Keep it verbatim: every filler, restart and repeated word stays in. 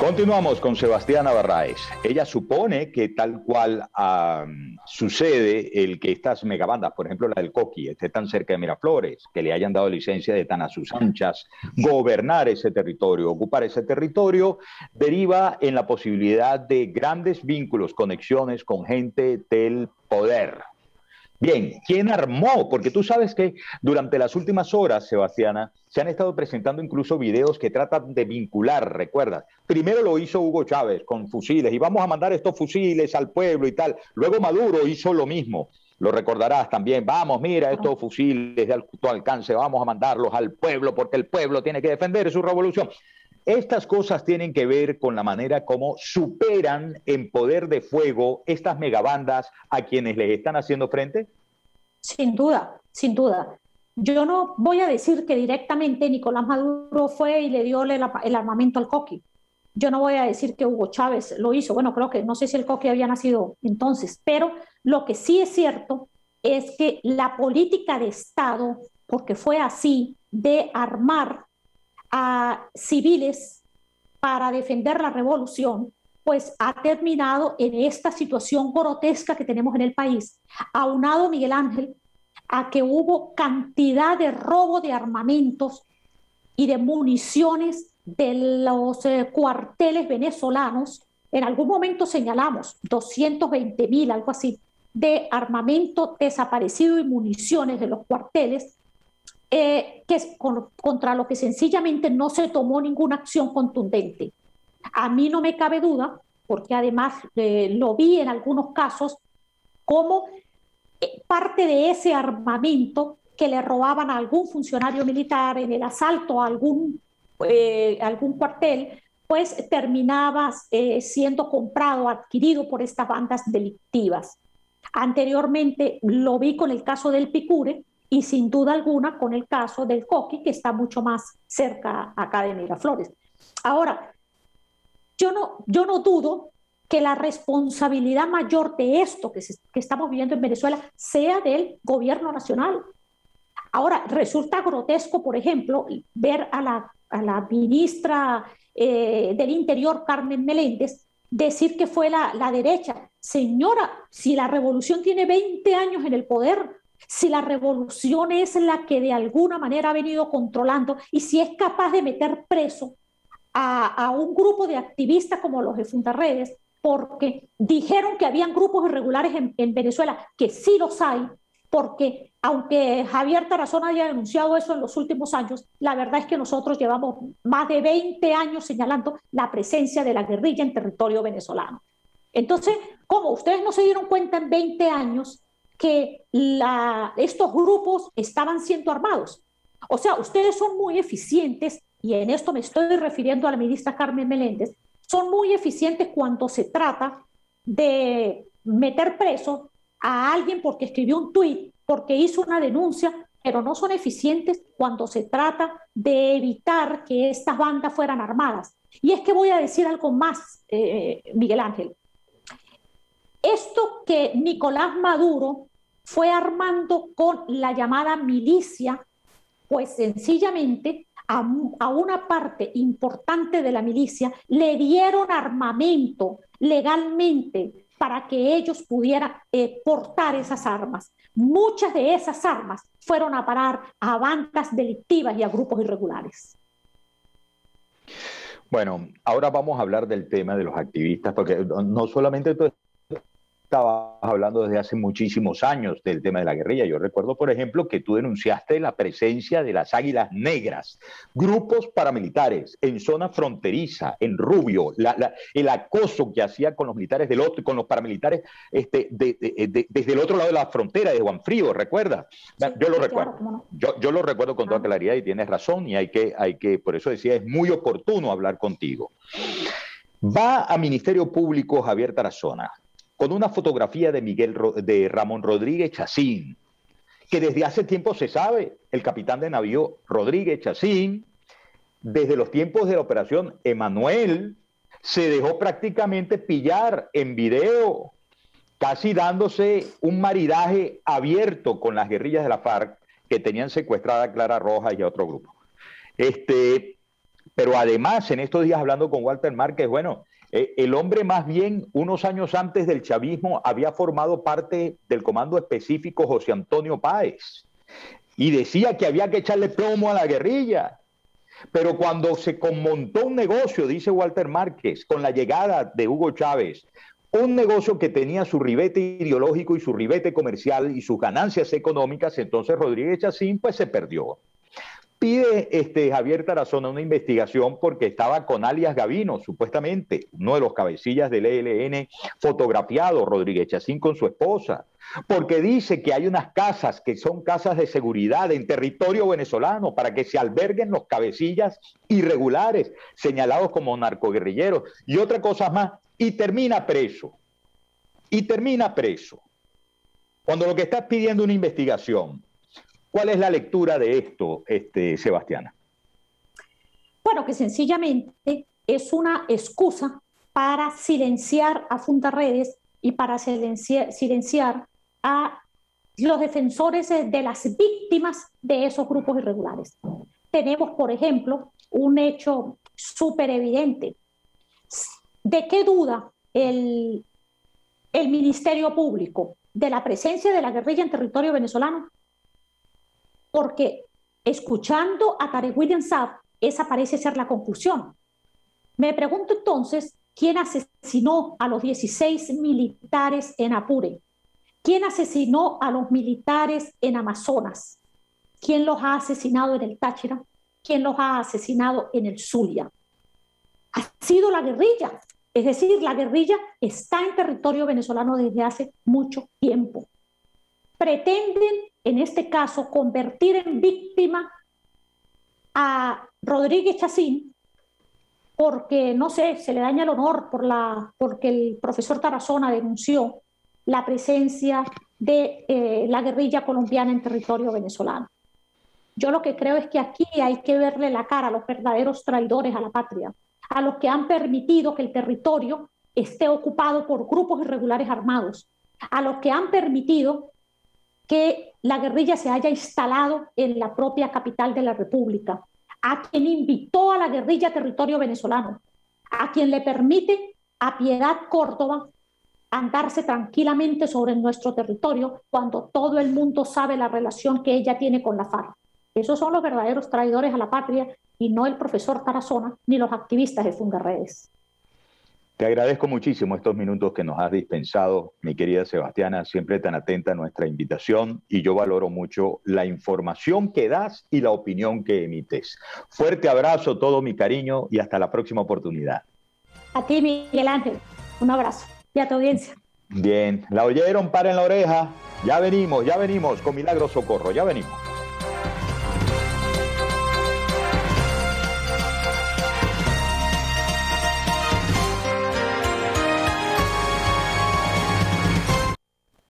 Continuamos con Sebastiana Barraez. Ella supone que tal cual um, sucede el que estas megabandas, por ejemplo la del Coqui, esté tan cerca de Miraflores, que le hayan dado licencia de tan a sus anchas, gobernar ese territorio, ocupar ese territorio, deriva en la posibilidad de grandes vínculos, conexiones con gente del poder. Bien, ¿quién armó? Porque tú sabes que durante las últimas horas, Sebastiana, se han estado presentando incluso videos que tratan de vincular, ¿recuerdas? Primero lo hizo Hugo Chávez con fusiles, y vamos a mandar estos fusiles al pueblo y tal. Luego Maduro hizo lo mismo, lo recordarás también. Vamos, mira, estos fusiles de alto alcance, vamos a mandarlos al pueblo porque el pueblo tiene que defender su revolución. Estas cosas tienen que ver con la manera como superan en poder de fuego estas megabandas a quienes les están haciendo frente. Sin duda, sin duda. Yo no voy a decir que directamente Nicolás Maduro fue y le dio el, el armamento al Coqui. Yo no voy a decir que Hugo Chávez lo hizo. Bueno, creo que no sé si el Coqui había nacido entonces, pero lo que sí es cierto es que la política de Estado, porque fue así, de armar a civiles para defender la revolución, pues ha terminado en esta situación grotesca que tenemos en el país, aunado, Miguel Ángel, a que hubo cantidad de robo de armamentos y de municiones de los eh, cuarteles venezolanos. En algún momento señalamos doscientos veinte mil, algo así, de armamento desaparecido y municiones de los cuarteles, Eh, que es con, contra lo que sencillamente no se tomó ninguna acción contundente. A mí no me cabe duda, porque además eh, lo vi en algunos casos, como eh, parte de ese armamento que le robaban a algún funcionario militar en el asalto a algún, eh, algún cuartel, pues terminaba eh, siendo comprado, adquirido por estas bandas delictivas. Anteriormente lo vi con el caso del Picure, y sin duda alguna con el caso del Coqui, que está mucho más cerca acá de Miraflores. Ahora, yo no, yo no dudo que la responsabilidad mayor de esto que, se, que estamos viviendo en Venezuela sea del gobierno nacional. Ahora, resulta grotesco, por ejemplo, ver a la, a la ministra eh, del Interior, Carmen Meléndez, decir que fue la, la derecha. Señora, si la revolución tiene veinte años en el poder, si la revolución es la que de alguna manera ha venido controlando, y si es capaz de meter preso a, a un grupo de activistas como los de Fundarredes, porque dijeron que habían grupos irregulares en, en Venezuela, que sí los hay, porque aunque Javier Tarazona haya denunciado eso en los últimos años, la verdad es que nosotros llevamos más de veinte años señalando la presencia de la guerrilla en territorio venezolano. Entonces, ¿cómo? ¿Ustedes no se dieron cuenta en veinte años que la, estos grupos estaban siendo armados? O sea, ustedes son muy eficientes, y en esto me estoy refiriendo a la ministra Carmen Meléndez, son muy eficientes cuando se trata de meter preso a alguien porque escribió un tuit, porque hizo una denuncia, pero no son eficientes cuando se trata de evitar que estas bandas fueran armadas. Y es que voy a decir algo más, eh, Miguel Ángel. Esto que Nicolás Maduro fue armando con la llamada milicia, pues sencillamente a, a una parte importante de la milicia le dieron armamento legalmente para que ellos pudieran eh, portar esas armas. Muchas de esas armas fueron a parar a bandas delictivas y a grupos irregulares. Bueno, ahora vamos a hablar del tema de los activistas, porque no solamente todo estabas hablando desde hace muchísimos años del tema de la guerrilla. Yo recuerdo, por ejemplo, que tú denunciaste la presencia de las Águilas Negras, grupos paramilitares en zona fronteriza, en Rubio, la, la, el acoso que hacía con los militares del otro, con los paramilitares este, de, de, de, desde el otro lado de la frontera, de Juanfrío, ¿recuerdas? Sí, yo lo sí, recuerdo, claro, no. yo, yo lo recuerdo con ah. toda claridad, y tienes razón, y hay que, hay que, por eso decía, es muy oportuno hablar contigo. Va a Ministerio Público Javier Tarazona con una fotografía de Miguel de Ramón Rodríguez Chacín, que desde hace tiempo se sabe, el capitán de navío Rodríguez Chacín, desde los tiempos de la operación Emanuel, se dejó prácticamente pillar en video, casi dándose un maridaje abierto con las guerrillas de la FARC que tenían secuestrada a Clara Rojas y a otro grupo. Este, Pero además, en estos días hablando con Walter Márquez, bueno, eh, el hombre más bien unos años antes del chavismo había formado parte del comando específico José Antonio Páez y decía que había que echarle plomo a la guerrilla. Pero cuando se montó un negocio, dice Walter Márquez, con la llegada de Hugo Chávez, un negocio que tenía su ribete ideológico y su ribete comercial y sus ganancias económicas, entonces Rodríguez Chacín pues se perdió. Pide este, Javier Tarazona una investigación porque estaba con alias Gavino, supuestamente, uno de los cabecillas del E L N, fotografiado, Rodríguez Chacín con su esposa, porque dice que hay unas casas que son casas de seguridad en territorio venezolano para que se alberguen los cabecillas irregulares, señalados como narcoguerrilleros, y otra cosa más, y termina preso, y termina preso. Cuando lo que está pidiendo una investigación, ¿cuál es la lectura de esto, este, Sebastiana? Bueno, que sencillamente es una excusa para silenciar a Fundarredes y para silenciar, silenciar a los defensores de las víctimas de esos grupos irregulares. Tenemos, por ejemplo, un hecho súper evidente. ¿De qué duda el, el Ministerio Público de la presencia de la guerrilla en territorio venezolano? Porque escuchando a Tarek William Saab, esa parece ser la conclusión. Me pregunto entonces, ¿quién asesinó a los dieciséis militares en Apure? ¿Quién asesinó a los militares en Amazonas? ¿Quién los ha asesinado en el Táchira? ¿Quién los ha asesinado en el Zulia? Ha sido la guerrilla. Es decir, la guerrilla está en territorio venezolano desde hace mucho tiempo. Pretenden, en este caso, convertir en víctima a Rodríguez Chacín porque, no sé, se le daña el honor por la, porque el profesor Tarazona denunció la presencia de eh, la guerrilla colombiana en territorio venezolano. Yo lo que creo es que aquí hay que verle la cara a los verdaderos traidores a la patria, a los que han permitido que el territorio esté ocupado por grupos irregulares armados, a los que han permitido que la guerrilla se haya instalado en la propia capital de la República, a quien invitó a la guerrilla a territorio venezolano, a quien le permite a Piedad Córdoba andarse tranquilamente sobre nuestro territorio cuando todo el mundo sabe la relación que ella tiene con la FARC. Esos son los verdaderos traidores a la patria y no el profesor Tarazona ni los activistas de Fundarredes. Te agradezco muchísimo estos minutos que nos has dispensado, mi querida Sebastiana, siempre tan atenta a nuestra invitación, y yo valoro mucho la información que das y la opinión que emites. Fuerte abrazo, todo mi cariño, y hasta la próxima oportunidad. A ti, Miguel Ángel, un abrazo, y a tu audiencia. Bien, la oyeron, paren la oreja, ya venimos, ya venimos con Milagro Socorro, ya venimos.